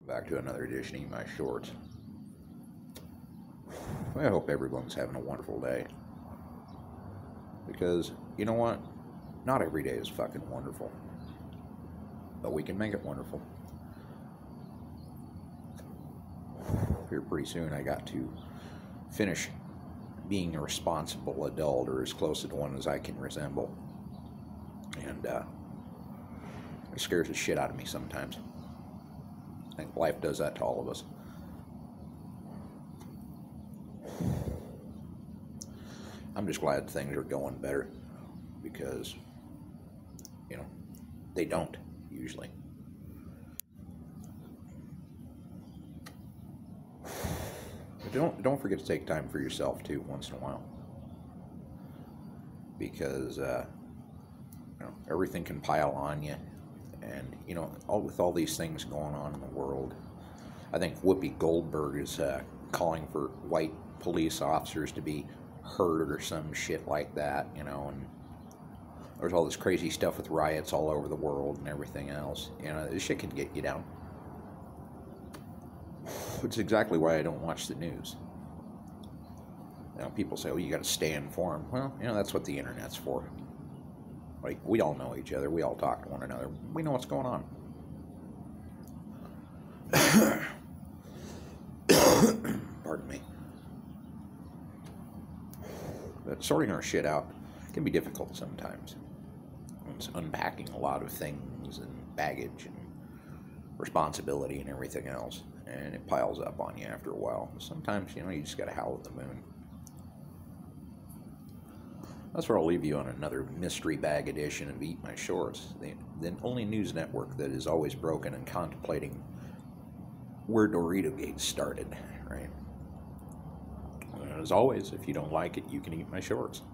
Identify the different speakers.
Speaker 1: Back to another edition of Eat My Shorts. I hope everyone's having a wonderful day. Because, you know what? Not every day is fucking wonderful. But we can make it wonderful. Here pretty soon I got to finish being a responsible adult, or as close to one as I can resemble. And it scares the shit out of me sometimes. I think life does that to all of us. I'm just glad things are going better because, you know, they don't usually. But don't forget to take time for yourself too once in a while, because everything can pile on you. And, with all these things going on in the world, I think Whoopi Goldberg is calling for white police officers to be heard or some shit like that, and there's all this crazy stuff with riots all over the world and everything else. This shit can get you down. Which is exactly why I don't watch the news. People say, oh, you got to stay informed. Well, that's what the internet's for. Like, we all know each other. We all talk to one another. We know what's going on. Pardon me. But sorting our shit out can be difficult sometimes. It's unpacking a lot of things and baggage and responsibility and everything else. And it piles up on you after a while. Sometimes, you just got to howl at the moon. That's where I'll leave you on another mystery bag edition of Eat My Shorts, the only news network that is always broken and contemplating where Dorito-Gate started, right? And as always, if you don't like it, you can eat my shorts.